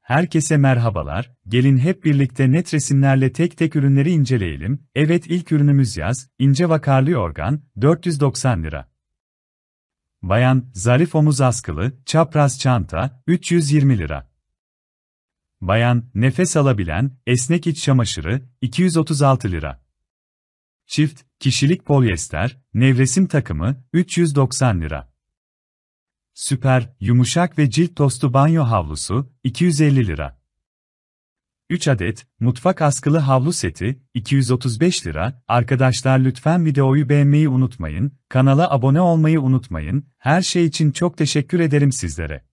Herkese merhabalar, gelin hep birlikte net resimlerle tek tek ürünleri inceleyelim. Evet, ilk ürünümüz yaz, ince vakarlı yorgan, 490 lira. Bayan, zarif omuz askılı, çapraz çanta, 320 lira. Bayan, nefes alabilen, esnek iç çamaşırı, 236 lira. Çift, kişilik polyester, nevresim takımı, 390 lira. Süper, yumuşak ve cilt tostu banyo havlusu, 250 lira. 3 adet, mutfak askılı havlu seti, 235 lira. Arkadaşlar lütfen videoyu beğenmeyi unutmayın, kanala abone olmayı unutmayın, her şey için çok teşekkür ederim sizlere.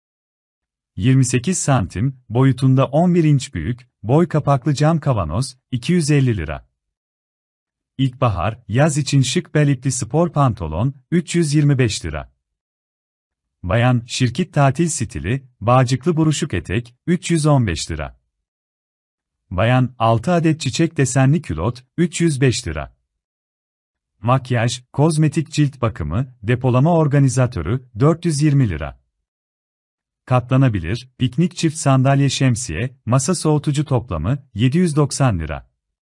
28 santim, boyutunda 11 inç büyük, boy kapaklı cam kavanoz, 250 lira. İlkbahar, yaz için şık bel ipli spor pantolon, 325 lira. Bayan, şirket tatil stili, bağcıklı buruşuk etek, 315 lira. Bayan, 6 adet çiçek desenli külot, 305 lira. Makyaj, kozmetik cilt bakımı, depolama organizatörü, 420 lira. Katlanabilir, piknik çift sandalye şemsiye, masa soğutucu toplamı, 790 lira.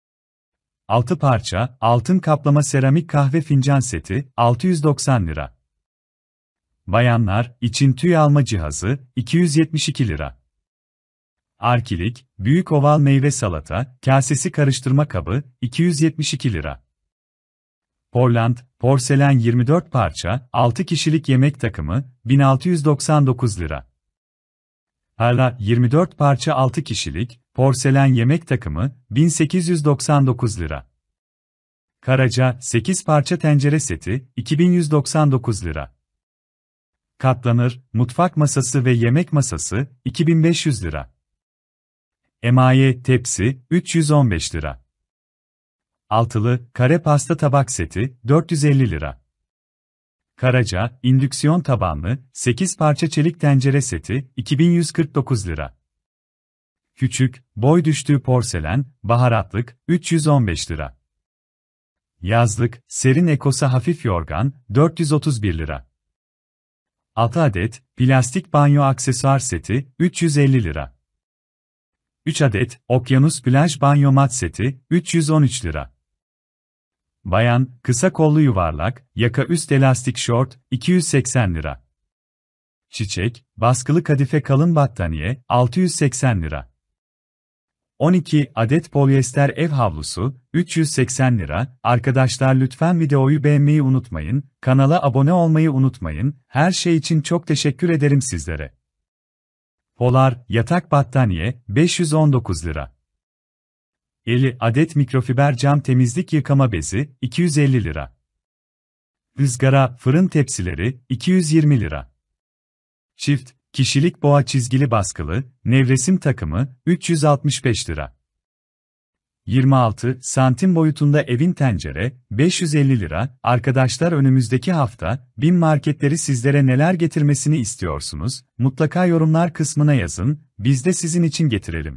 6 parça, altın kaplama seramik kahve fincan seti, 690 lira. Bayanlar, için tüy alma cihazı, 272 lira. Arkilik, büyük oval meyve salata, kasesi karıştırma kabı, 272 lira. Portland, porselen 24 parça, 6 kişilik yemek takımı, 1699 lira. Hala, 24 parça 6 kişilik, porselen yemek takımı, 1899 lira. Karaca, 8 parça tencere seti, 2199 lira. Katlanır, mutfak masası ve yemek masası, 2500 lira. Emaye tepsi, 315 lira. Altılı, kare pasta tabak seti, 450 lira. Karaca, indüksiyon tabanlı, 8 parça çelik tencere seti, 2149 lira. Küçük, boy düştüğü porselen, baharatlık, 315 lira. Yazlık, serin ekosa hafif yorgan, 431 lira. 6 adet, plastik banyo aksesuar seti, 350 lira. 3 adet, okyanus plaj banyo mat seti, 313 lira. Bayan, kısa kollu yuvarlak, yaka üst elastik şort, 280 lira. Çiçek, baskılı kadife kalın battaniye, 680 lira. 12 adet polyester ev havlusu, 380 lira. Arkadaşlar lütfen videoyu beğenmeyi unutmayın, kanala abone olmayı unutmayın, her şey için çok teşekkür ederim sizlere. Polar, yatak battaniye, 519 lira. 50 adet mikrofiber cam temizlik yıkama bezi, 250 lira. Izgara, fırın tepsileri, 220 lira. Çift, kişilik boğa çizgili baskılı, nevresim takımı, 365 lira. 26 santim boyutunda evin tencere, 550 lira. Arkadaşlar önümüzdeki hafta, BİM marketleri sizlere neler getirmesini istiyorsunuz? Mutlaka yorumlar kısmına yazın, biz de sizin için getirelim.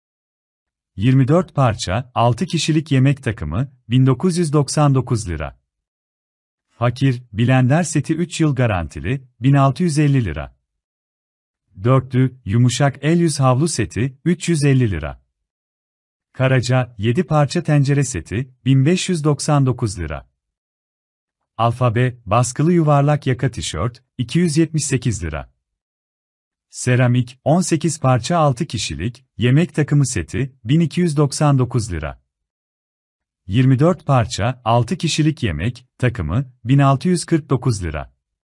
24 parça, 6 kişilik yemek takımı, 1999 lira. Fakir, blender seti 3 yıl garantili, 1650 lira. Dörtlü, yumuşak el yüz havlu seti, 350 lira. Karaca, 7 parça tencere seti, 1599 lira. Alfabe, baskılı yuvarlak yaka tişört, 278 lira. Seramik, 18 parça 6 kişilik, yemek takımı seti, 1299 lira. 24 parça, 6 kişilik yemek, takımı, 1649 lira.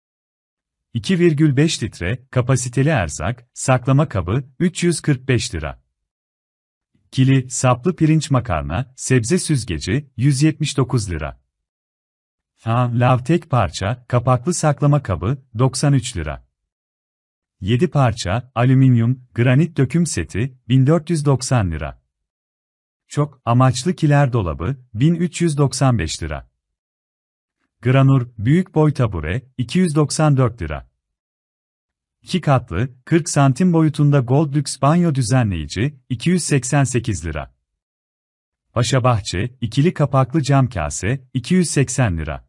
2,5 litre, kapasiteli erzak, saklama kabı, 345 lira. Kili, saplı pirinç makarna, sebze süzgeci, 179 lira. Lav tek parça, kapaklı saklama kabı, 93 lira. 7 parça, alüminyum, granit döküm seti, 1490 lira. Çok amaçlı kiler dolabı, 1395 lira. Granur, büyük boy tabure, 294 lira. 2 katlı, 40 santim boyutunda Gold Lux banyo düzenleyici, 288 lira. Paşabahçe, ikili kapaklı cam kase, 280 lira.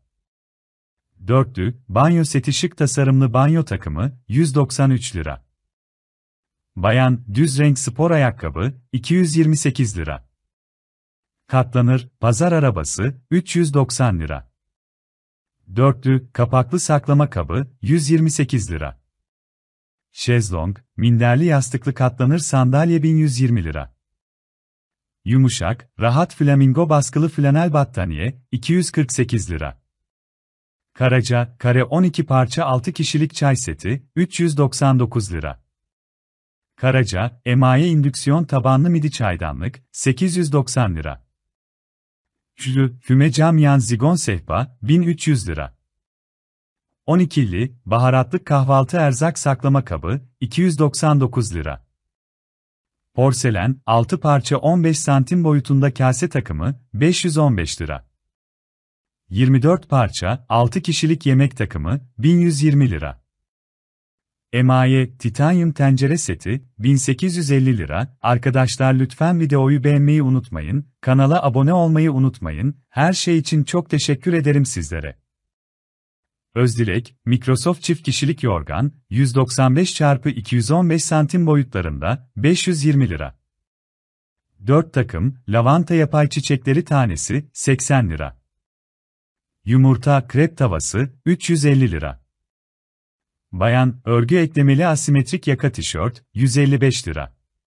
Dörtlü, banyo seti şık tasarımlı banyo takımı, 193 lira. Bayan, düz renk spor ayakkabı, 228 lira. Katlanır, pazar arabası, 390 lira. Dörtlü, kapaklı saklama kabı, 128 lira. Şezlong, minderli yastıklı katlanır sandalye 1120 lira. Yumuşak, rahat flamingo baskılı flanel battaniye, 248 lira. Karaca, kare 12 parça 6 kişilik çay seti, 399 lira. Karaca, emaye indüksiyon tabanlı midi çaydanlık, 890 lira. Jülü, füme cam yan zigon sehpa, 1300 lira. 12'li, baharatlı kahvaltı erzak saklama kabı, 299 lira. Porselen, 6 parça 15 santim boyutunda kase takımı, 515 lira. 24 parça, 6 kişilik yemek takımı, 1120 lira. Emaye, titanyum tencere seti, 1850 lira. Arkadaşlar lütfen videoyu beğenmeyi unutmayın, kanala abone olmayı unutmayın, her şey için çok teşekkür ederim sizlere. Özdilek, Microsoft çift kişilik yorgan, 195x215 santim boyutlarında, 520 lira. 4 takım, lavanta yapay çiçekleri tanesi, 80 lira. Yumurta krep tavası, 350 lira. Bayan, örgü eklemeli asimetrik yaka tişört, 155 lira.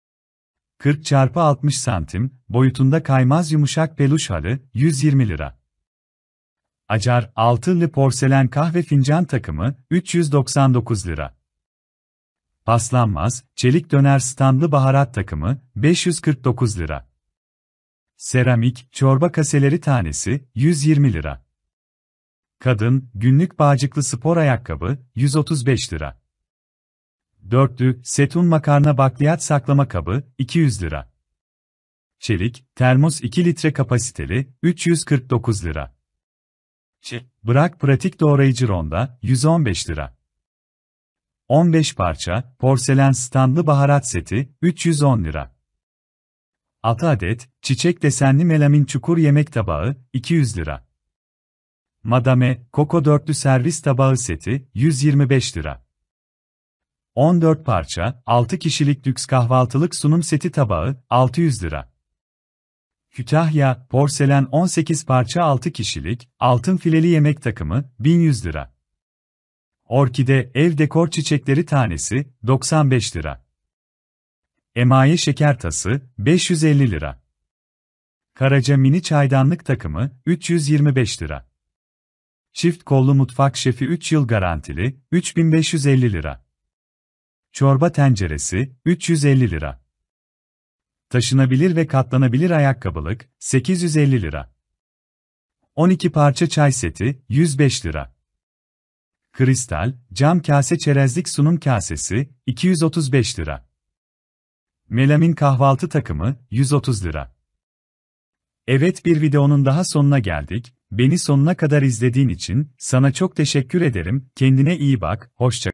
40x60 santim, boyutunda kaymaz yumuşak peluş halı, 120 lira. Acar, altılı porselen kahve fincan takımı, 399 lira. Paslanmaz, çelik döner standlı baharat takımı, 549 lira. Seramik, çorba kaseleri tanesi, 120 lira. Kadın, günlük bağcıklı spor ayakkabı, 135 lira. Dörtlü, setun makarna bakliyat saklama kabı, 200 lira. Çelik, termos 2 litre kapasiteli, 349 lira. Bırak pratik doğrayıcı ronda, 115 lira. 15 parça, porselen standlı baharat seti, 310 lira. 6 adet, çiçek desenli melamin çukur yemek tabağı, 200 lira. Madame, Coco dörtlü servis tabağı seti, 125 lira. 14 parça, 6 kişilik lüks kahvaltılık sunum seti tabağı, 600 lira. Kütahya, porselen 18 parça 6 kişilik, altın fileli yemek takımı, 1100 lira. Orkide, ev dekor çiçekleri tanesi, 95 lira. Emaye şeker tası, 550 lira. Karaca mini çaydanlık takımı, 325 lira. Çift kollu mutfak şefi 3 yıl garantili, 3550 lira. Çorba tenceresi, 350 lira. Taşınabilir ve katlanabilir ayakkabılık, 850 lira. 12 parça çay seti, 105 lira. Kristal, cam kase çerezlik sunum kasesi, 235 lira. Melamin kahvaltı takımı, 130 lira. Evet, bir videonun daha sonuna geldik. Beni sonuna kadar izlediğin için sana çok teşekkür ederim. Kendine iyi bak, hoşça kal.